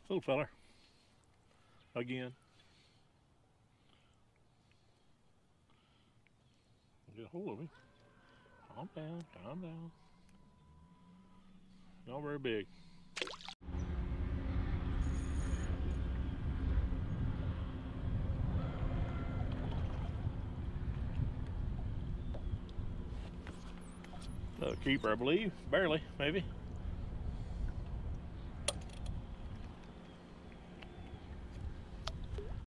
Little feller. Again. Get a hold of him. Calm down, calm down. Not very big. Another keeper, I believe. Barely, maybe.